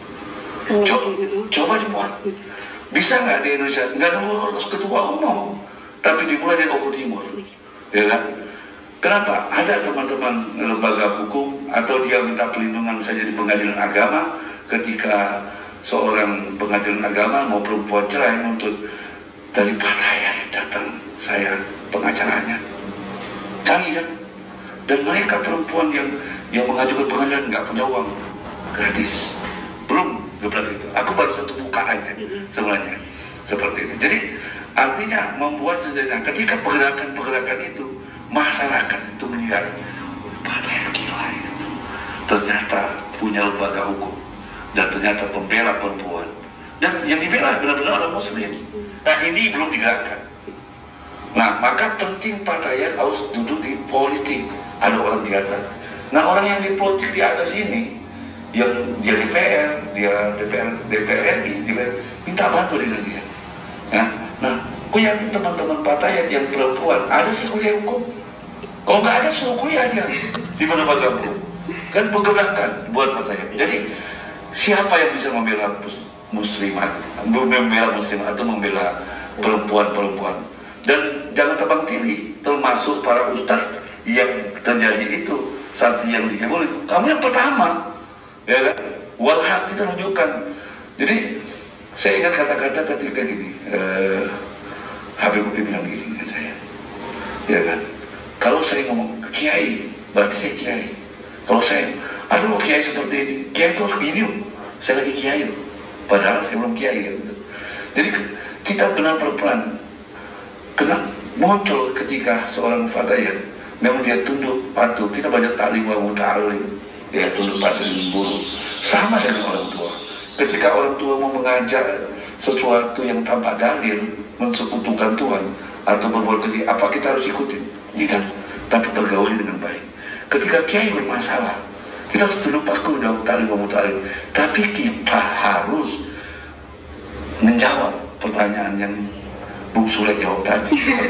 Coba dibuat. Bisa nggak di Indonesia? Nggak harus ketua umum, tapi dimulai dari Oku Timur, ya kan? Kenapa? Ada teman-teman lembaga hukum, atau dia minta perlindungan misalnya di pengadilan agama, ketika seorang pengadilan agama mau perempuan cerai menuntut, dari Patayat datang saya pengacaranya, canggih kan? Dan mereka perempuan yang mengajukan pengadilan nggak punya uang, gratis, belum gebrak itu. Aku baru satu buka aja sebenarnya. seperti itu. Jadi artinya membuat sebenarnya ketika pergerakan-pergerakan itu masyarakat itu melihat pakaian gila itu ternyata punya lembaga hukum dan ternyata pembela perempuan dan yang dibela benar-benar orang muslim. Nah ini belum digerakkan. Nah maka penting Patayan harus duduk di politik, ada orang di atas. Nah orang yang di politik di atas ini yang dia DPR, dia DPR RI, minta bantu dengan dia. Nah, aku yakin teman-teman Patayan yang perempuan ada sih kuliah hukum. Kalau nggak ada suruh kuliah dia di lembaga hukum. Kan pergerakan buat Patayan. Jadi siapa yang bisa membela muslimat atau membela perempuan-perempuan? Dan jangan tebang pilih, termasuk para ustadz yang terjadi itu saat yang dihebohin. Kamu yang pertama. Ya kan? Walhaq kita tunjukkan. Jadi saya ingat kata-kata ketika gini, Habib bilang gini dengan saya, ya kan? Kalau saya ngomong kiai, berarti saya kiai. Kalau saya, aduh kiai seperti ini, kiai itu harus gini, saya lagi kiai, padahal saya belum kiai. Ya. Jadi kita benar berperan. Kena muncul ketika seorang Fatayan, memang dia tunduk patuh. Kita banyak taklim wa muta'alim. Dia tunduk patuh buru sama dengan orang tua. Ketika orang tua mau mengajak sesuatu yang tanpa dalil, mensekutukan Tuhan atau berbuat keji, apa kita harus ikutin? Tidak, tapi bergaul dengan baik. Ketika kiai bermasalah, kita harus tunduk patuh dalam taklim wa muta'alim. Tapi kita harus menjawab pertanyaan yang Bung Sule jawab tadi.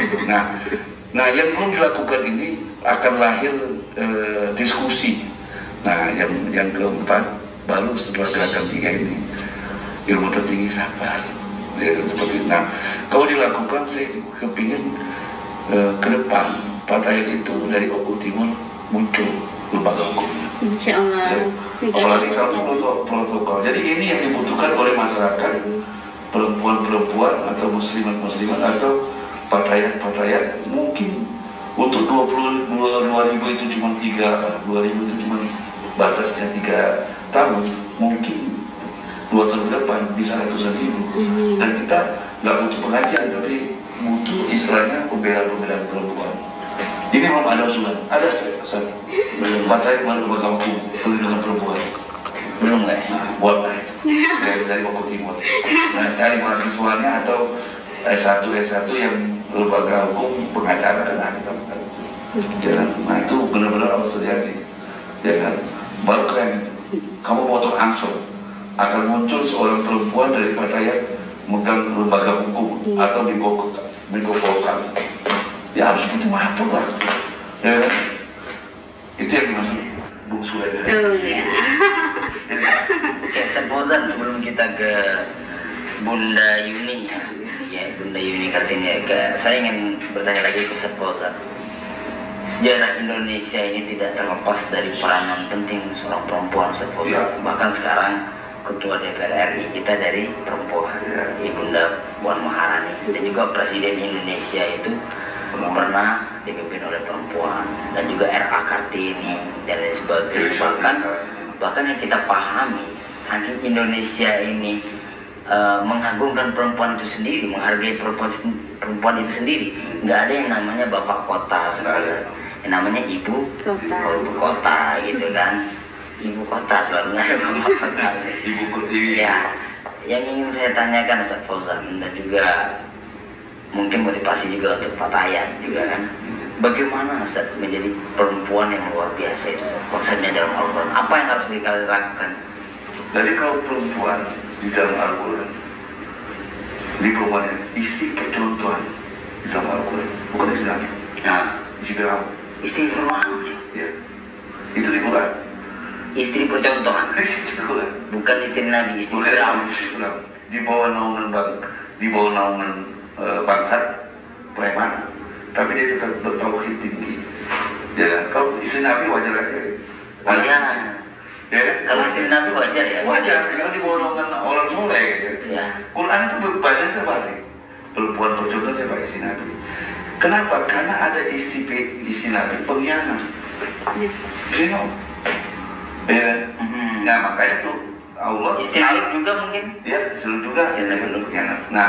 Nah, yang belum dilakukan ini akan lahir diskusi. Nah, yang keempat baru setelah gerakan 3 ini ilmu tertinggi sabar. Ya, seperti itu. Nah, kalau dilakukan saya kepingin ke depan Patayan itu dari Oku Timur muncul lembaga hukumnya. Insya Allah. Ya. Apalagi kalau protokol. Jadi ini yang dibutuhkan oleh masyarakat, perempuan-perempuan atau muslimat-muslimat atau Patayan mungkin untuk 20.000 itu cuma 2.000 itu cuma batasnya 3 tahun, mungkin 2 tahun ke depan bisa ratusan ribu. Dan kita nggak butuh pengajian, tapi butuh istilahnya pembelaan perempuan. Ini belum ada usulan, ada satu Patayan lembaga hukum perlindungan perempuan. Belum nggak? Nah, buatlah itu dari Oku Timur. Nah, cari mahasiswanya atau S1 yang lembaga hukum pengacara dan ahli tentang itu. Nah itu benar-benar harus terjadi. Ya kan? Baru kayak gitu. Kamu potong angsur, akan muncul seorang perempuan dari Patayan megang lembaga hukum atau digogolkan. Ya harus begitu mampu lah. Ya kan? Itu yang dimaksud Bung Sule. Oke, Ustaz Fauzan, sebelum kita ke Bunda Yuni, ya Bunda Yuni Kartini, saya ingin bertanya lagi ke Ustaz Fauzan. Sejarah Indonesia ini tidak terlepas dari peranan penting seorang perempuan, Ustaz Fauzan. Bahkan sekarang Ketua DPR RI kita dari perempuan, Ibunda Puan Maharani, dan juga Presiden Indonesia itu pernah dipimpin oleh perempuan, dan juga RA Kartini dan lain sebagainya. Bahkan yang kita pahami, saking Indonesia ini mengagungkan perempuan itu sendiri, menghargai perempuan itu sendiri. Nggak ada yang namanya bapak kota, yang namanya ibu kota gitu kan. Ibu kota selalu ada bapak kota. Ibu pertiwi. Ya, yang ingin saya tanyakan Ustaz Fauzan, dan juga mungkin motivasi juga untuk Patayan juga kan. Bagaimana Ustaz menjadi perempuan yang luar biasa itu, Ustaz? Konsepnya dalam Al-Quran, apa yang harus dilakukan? Dari kalau perempuan di dalam Al-Quran, di perempuan istri percontohan di dalam Al-Quran, bukan istri Nabi. Nah, Istri Fir'aun. istri Fir'aun Ya. Itu di Quran. Istri percontohan, Itu di Quran. bukan istri Nabi, istri Bukan Fir'aun. istri Fir'aun. Di bawah naungan bangsa preman, tapi dia tetap bertauhid tinggi. Ya, kalau istri Nabi wajar aja. Wajar. Ya, Kalau istri Nabi wajar ya? wajar, kalau di bawah naungan orang soleh. Ya. Quran itu berbahasa terbalik. Perempuan percontohan siapa istri Nabi. Kenapa? Karena ada istri Nabi pengkhianat. Zino. Ya, nah makanya tuh Allah. Istri Lut juga mungkin? Ya, seluruh juga Istri Lut. pengkhianat. Nah,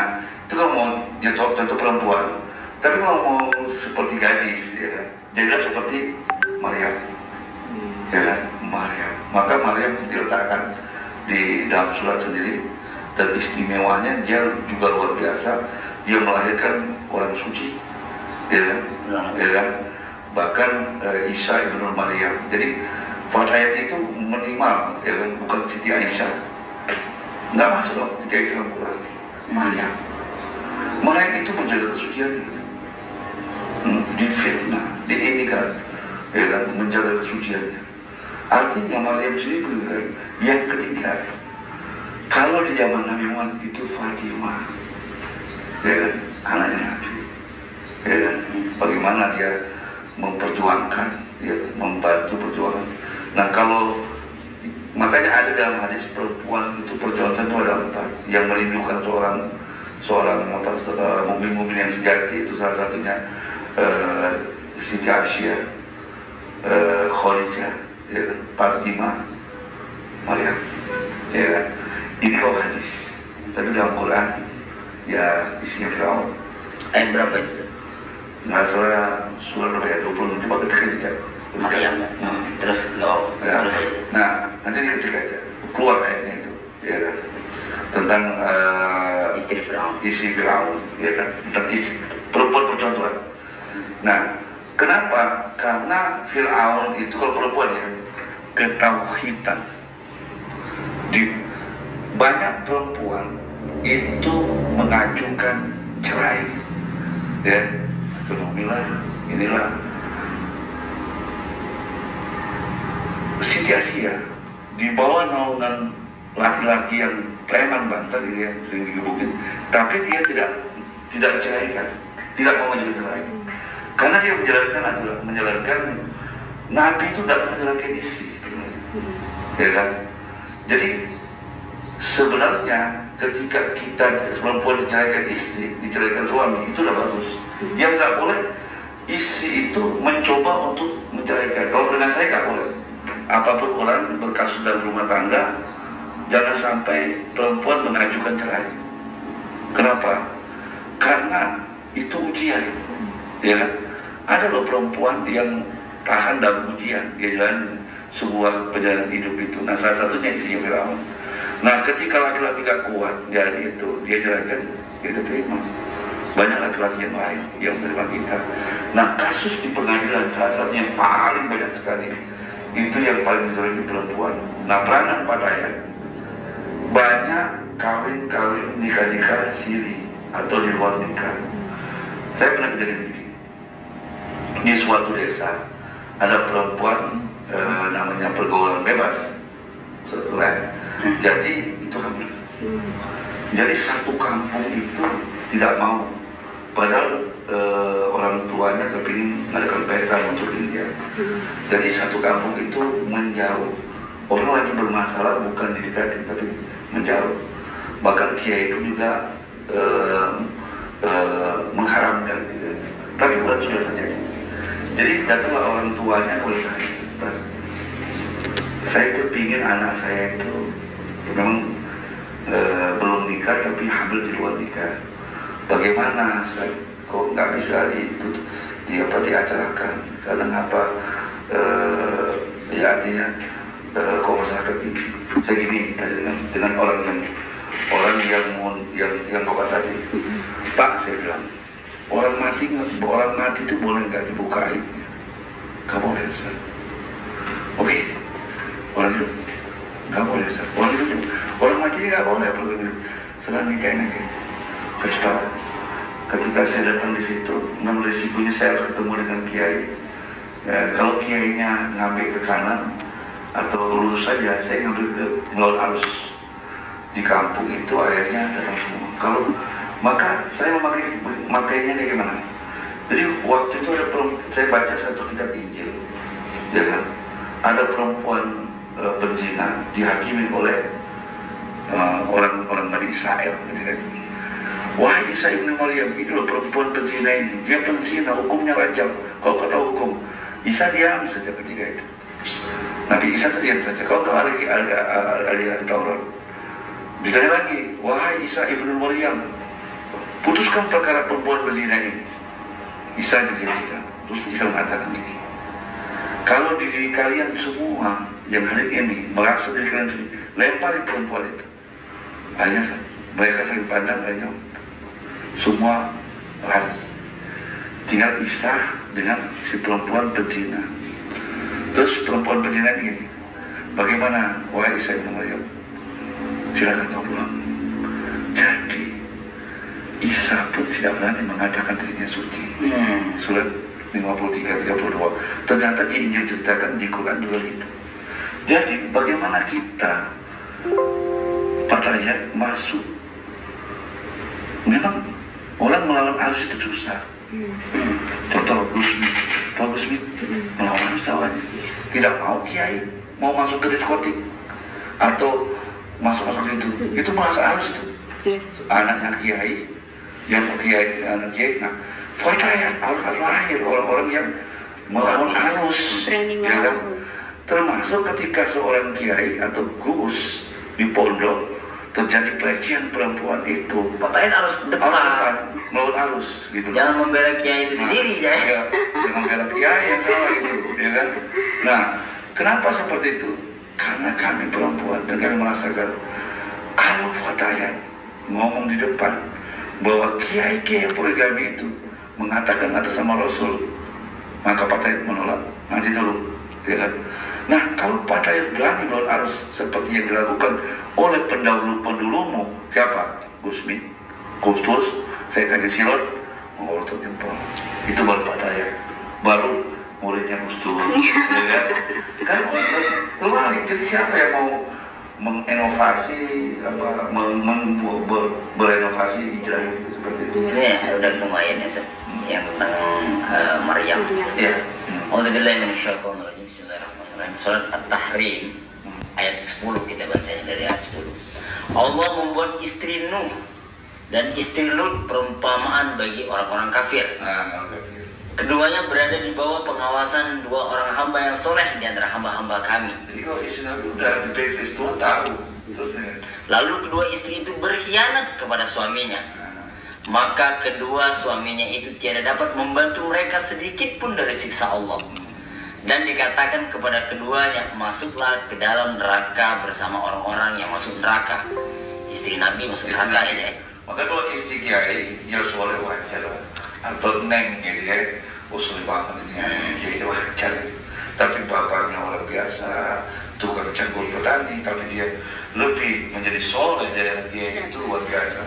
Itu kalau mau dia tentu perempuan. Tapi kalau mau seperti gadis, ya kan, jadilah seperti Maryam, ya kan, Maryam. Maka Maryam diletakkan di dalam surat sendiri, dan istimewanya dia juga luar biasa. Dia melahirkan orang suci, ya kan, ya kan. Bahkan Isa ibnu Maryam. Jadi fatayat itu minimal, ya kan, bukan Siti Aisyah. Nggak masuk loh Siti Aisyah dalam Quran. Maryam. Maryam itu menjaga kesucian, difitnah, diinikan, ya kan, menjaga kesuciannya. Artinya Maryam sendiri bukan yang ketiga. Kalau di zaman Nabi Muhammad itu Fatimah, ya kan, anaknya Nabi, ya kan, bagaimana dia memperjuangkan, ya, membantu perjuangan. Nah kalau makanya ada dalam hadis perempuan itu perjuangan itu ada 4 yang merindukan seorang mukmin yang sejati. Itu salah satunya Siti Aisyah, Khadijah, ya, Fatimah, Maryam, ya kan. Ini kalau hadis, tapi dalam Quran ya isinya Firaun. Ayat berapa itu? Nggak salah surah berapa ya, 20, coba ketika aja. Maryam. Terus nggak. Ya. Nah nanti diketik aja, keluar ayatnya itu, ya kan, tentang Istri Firaun. isi Firaun, ya kan, tentang isi perempuan percontohan. Nah, kenapa? Karena Firaun itu kalau perempuan ya, ketauhidan. Di banyak perempuan itu mengajukan cerai, ya, inilah Siti Aisyah di bawah naungan laki-laki yang preman bangsa, gitu ya, sering digebukin, tapi dia tidak diceraikan, tidak mau menjaga cerai, karena dia menjalankan Nabi itu tidak menjalankan istri, ya kan. Jadi sebenarnya ketika kita perempuan diceraikan istri, diceraikan suami, itu udah bagus. Yang nggak boleh istri itu mencoba untuk menceraikan. Kalau dengan saya nggak boleh. Apapun orang berkasus dalam rumah tangga, jangan sampai perempuan mengajukan cerai. Kenapa? Karena itu ujian, ya kan? Ada loh perempuan yang tahan dalam ujian, dia jalan sebuah perjalanan hidup itu. Nah salah satunya istrinya Firaun. Nah ketika laki-laki gak kuat dari itu, dia ceraikan, kita terima. Banyak laki-laki yang lain yang menerima kita. Nah kasus di pengadilan salah satunya yang paling banyak sekali, itu yang paling dizalimi perempuan. Nah peranan fatayat, banyak kawin-kawin nikah-nikah siri atau di luar nikah. Saya pernah kejadian begini. Di suatu desa ada perempuan namanya pergaulan bebas, jadi itu hamil. Jadi satu kampung itu tidak mau, padahal orang tuanya kepingin mengadakan pesta untuk dia. Jadi satu kampung itu menjauh. Orang lagi bermasalah bukan didekatin tapi menjauh. Bahkan kiai itu juga mengharamkan gitu. Tapi bukan sudah terjadi. Jadi datanglah orang tuanya oleh saya kepingin anak saya itu memang belum nikah tapi hamil di luar nikah. Bagaimana? Kok nggak bisa diacarakan? Karena ngapa? Ya artinya kok masyarakat ini. Saya gini dengan orang yang bapak tadi, Pak, saya bilang, orang mati itu boleh nggak dibuka aibnya? Nggak boleh, Ustaz. Oke, orang hidup nggak boleh, Ustaz. Orang mati nggak boleh, perlu hidup. Sekarang nikahin aja, pesta. Ketika saya datang di situ, memang risikonya saya harus ketemu dengan kiai. Ya, kalau kiainya ngambil ke kanan atau lurus saja, saya ngambil ke melawan arus. Di kampung itu airnya datang semua. Kalau maka saya memakainya kayak gimana? Jadi waktu itu ada saya baca satu kitab Injil, ya kan? Ada perempuan penzina dihakimi oleh orang Bani Israel, gitu kan? Wahai Isa ibnu Maryam, ini loh perempuan penzina ini, dia penzina, hukumnya rajam. Kalau kata hukum, Isa diam saja ketika itu. Nabi Isa terdiam saja. Kalau nggak ahli Taurat, ditanya lagi, wahai Isa ibnu Maryam, putuskan perkara perempuan berzina ini. Isa dijadikan. Terus Isa mengatakan ini, kalau di diri kalian semua yang hari ini merasa diri kalian sendiri, lempari perempuan itu. Hanya mereka saling pandang, hanya semua lari. Tinggal Isa dengan si perempuan berzina. Terus perempuan berzina ini, bagaimana? Wahai Isa bin Maryam, silakan kau pulang. Jadi Isa pun tidak berani mengatakan dirinya suci. Surat 53-32. Ternyata di Injil ceritakan, di Quran juga gitu. Jadi bagaimana kita Fatayat masuk? Memang orang melawan arus itu susah. Contoh Gusmi melawan arus Jawanya. Tidak mau kiai, mau masuk ke diskotik atau masuk itu merasa arus itu. Anaknya kiai, yang kiai, anak kiai, nah Fatayat harus lahir orang-orang yang melawan arus, ya kan? Termasuk ketika seorang kiai atau gus di pondok terjadi pelecehan perempuan itu, Fatayat harus depan, melawan arus, gitu. Jangan membela kiai itu sendiri, ya. Jangan membela kiai yang salah gitu, ya kan? Nah, kenapa seperti itu? Karena kami perempuan dan kami merasakan kalau Fatayat ngomong di depan bahwa kiai-kiai poligami itu mengatakan atas nama Rasul, maka Fatayat menolak. Nanti dulu, ya kan? Nah, kalau Fatayat berani melawan arus seperti yang dilakukan oleh pendahulu-pendahulumu, siapa? Gusmi, Kustus, saya kasih silot, mengorot jempol. Itu baru Fatayat, baru muridnya Kustus, ya kan? Kan terbalik. Jadi siapa yang mau menginovasi, berinovasi hijrah itu seperti itu? Ini udah lumayan ya, yang tentang Maryam. Ya. Alhamdulillah minasyaitonirrajim. Bismillahirrahmanirrahim. Surat At-Tahrim ayat 10 kita baca dari ayat 10. Allah membuat istri Nuh dan istri Lut perumpamaan bagi orang-orang kafir. Keduanya berada di bawah pengawasan dua orang hamba yang soleh di antara hamba-hamba kami. Jadi kalau istri Nabi udah di backlist Tuhan tahu. Lalu kedua istri itu berkhianat kepada suaminya. Maka kedua suaminya itu tiada dapat membantu mereka sedikit pun dari siksa Allah. Dan dikatakan kepada keduanya, masuklah ke dalam neraka bersama orang-orang yang masuk neraka. Istri Nabi masuk neraka ya. Maka kalau istri kiai, dia soleh wajar lah. Atau neng gitu ya, usul banget ini, jadi wajar. Tapi bapaknya orang biasa, tukang cangkul petani, tapi dia lebih menjadi soleh dari dia, itu luar biasa.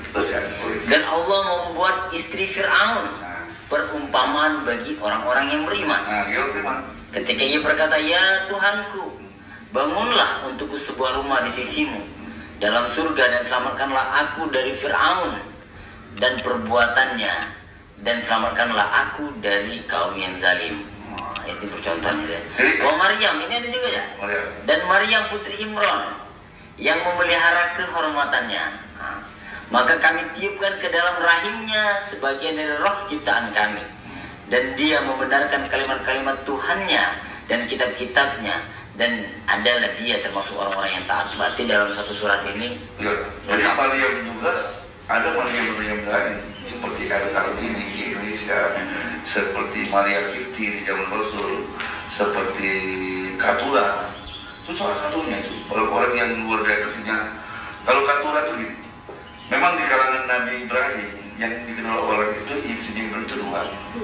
Dan Allah membuat istri Fir'aun perumpamaan bagi orang-orang yang beriman. Ketika ia berkata, ya Tuhanku, bangunlah untukku sebuah rumah di sisimu dalam surga dan selamatkanlah aku dari Fir'aun dan perbuatannya, dan selamatkanlah aku dari kaum yang zalim. Itu percontohannya. Oh Maryam, ini ada juga ya. Dan Maryam putri Imran yang memelihara kehormatannya. Maka kami tiupkan ke dalam rahimnya sebagian dari roh ciptaan kami, dan dia membenarkan kalimat-kalimat Tuhannya dan kitab-kitabnya, dan adalah dia termasuk orang-orang yang taat. Berarti dalam satu surat ini ya, jadi Maryam juga ada Maryam lain seperti Kartini di Indonesia, seperti Maria Kifti di zaman Rasul, seperti Katura. Itu salah satunya itu orang-orang yang luar biasa. Kalau Katura itu gini, memang di kalangan Nabi Ibrahim yang dikenal orang itu istrinya itu dua,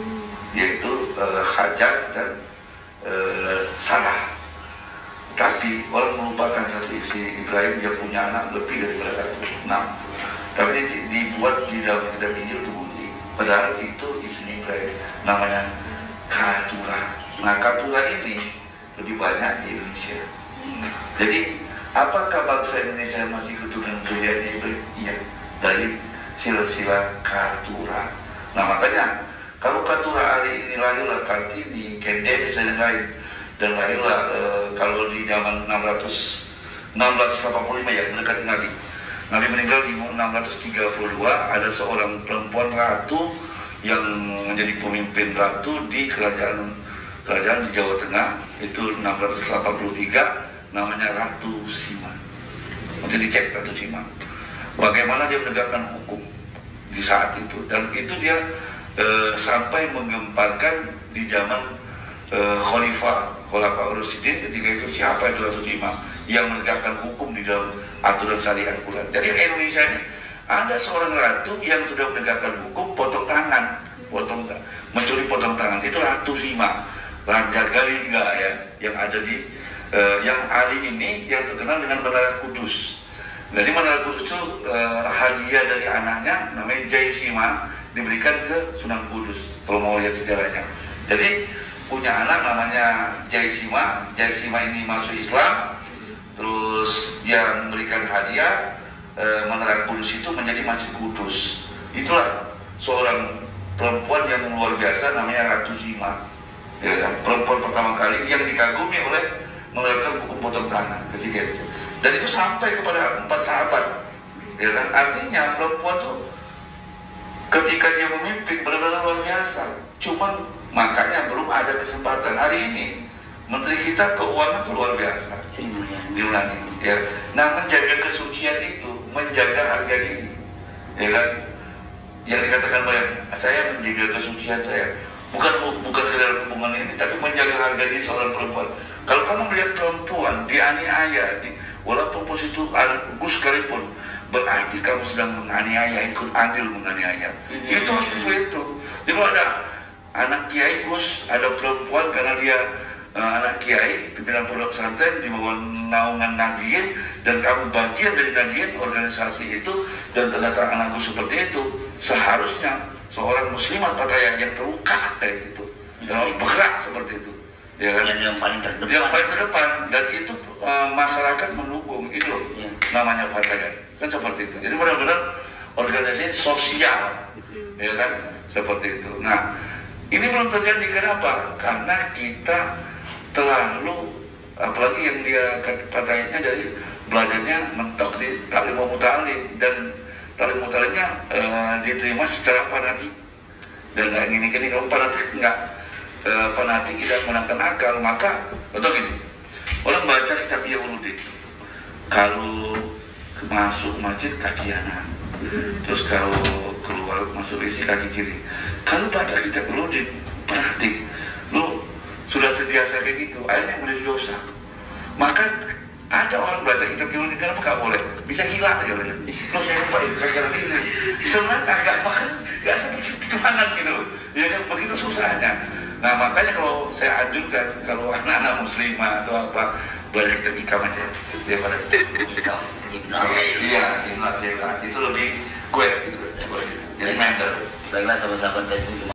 yaitu Hajar dan Sarah. Tapi orang melupakan satu istri Ibrahim yang punya anak lebih daripada satu, 6. Tapi ini dibuat di dalam kitab Injil itu bunyi, padahal itu istri Ibrahim, namanya Katura. Nah Katura ini lebih banyak di Indonesia. Jadi apakah bangsa Indonesia masih keturunan Ibrahim? Iya, dari silsilah Katura. Nah makanya kalau Katura hari ini lahirlah Kartini, Kendelis dan lain, dan lahirlah kalau di zaman 685 ya mendekati Nabi. Nabi meninggal di 632, ada seorang perempuan ratu yang menjadi pemimpin ratu di kerajaan di Jawa Tengah, itu 683, namanya Ratu Sima. Nanti dicek Ratu Sima. Bagaimana dia menegakkan hukum. di saat itu, dan itu dia sampai menggemparkan di zaman Khalifah Rasyidin. Ketika itu siapa itu Rasul Imam yang menegakkan hukum di dalam aturan syariat Quran. Jadi Indonesia ini ada seorang ratu yang sudah menegakkan hukum potong tangan, mencuri potong tangan. Itu Ratu Sima, Raja Galingga ya, yang ada di yang hari ini yang terkenal dengan Menara Kudus. Jadi Menara Kudus itu hadiah dari anaknya namanya Jai Sima diberikan ke Sunan Kudus. Kalau mau lihat sejarahnya. Jadi punya anak namanya Jai Sima. Jai Sima ini masuk Islam, terus dia memberikan hadiah Menara Kudus itu menjadi Masjid Kudus. Itulah seorang perempuan yang luar biasa namanya Ratu Sima. Ya, perempuan pertama kali yang dikagumi oleh menerapkan hukum potong tangan ketika itu. Dan itu sampai kepada 4 sahabat. Ya kan? Artinya perempuan tuh ketika dia memimpin benar-benar luar biasa. Cuman makanya belum ada kesempatan hari ini. Menteri kita keuangan tuh luar biasa. Diulangi. Ya. Nah, menjaga kesucian itu, menjaga harga diri. Ya kan? Yang dikatakan oleh saya menjaga kesucian saya. Bukan sekedar hubungan ini, tapi menjaga harga diri seorang perempuan. Kalau kamu melihat perempuan dianiaya, walaupun posisi itu Gus sekalipun, berarti kamu sedang menganiaya, ikut andil menganiaya. Itu harus seperti itu. Jadi kalau ada anak kiai Gus, ada perempuan karena dia anak kiai, pimpinan pondok pesantren di bawah naungan Nadiyin, dan kamu bagian dari Nadiyin, organisasi itu, dan ternyata anak Gus seperti itu, seharusnya seorang muslimat Pattaya yang terluka kayak gitu, dan harus bergerak seperti itu, ya kan? Yang paling terdepan, dan itu masyarakat mendukung itu, namanya Pattaya, kan seperti itu. Jadi benar-benar organisasi sosial, ya kan, seperti itu. Nah, ini belum terjadi kenapa? Karena kita terlalu, apalagi yang dia Pattayanya dari belajarnya mentok di taklim mutalim, dan taklim mutalimnya diterima secara fanatik, dan nggak gini kalau fanatik tidak menangkan akal. Maka atau gini, orang baca kitab Yauludin, kalau masuk masjid kaki kanan, terus kalau keluar masuk isi kaki kiri. Kalau baca kitab Yauludin praktik, lu sudah terbiasa kayak gitu, akhirnya menjadi dosa. Maka ada orang baca kitab Yauludin, kenapa nggak boleh? Bisa gila ya udah. Lo saya lupa ya kira-kira ini. Sebenarnya kagak makan, nggak seperti tuangan gitu. Ya kan begitu susahnya. Nah makanya kalau saya anjurkan kalau anak-anak muslimah atau apa, belajar kitab Hikam aja daripada kitab Ibnu Athaillah. Iya, Ibnu Athaillah itu lebih kuat gitu. Jadi mentor. Baiklah sahabat-sahabat Facebook.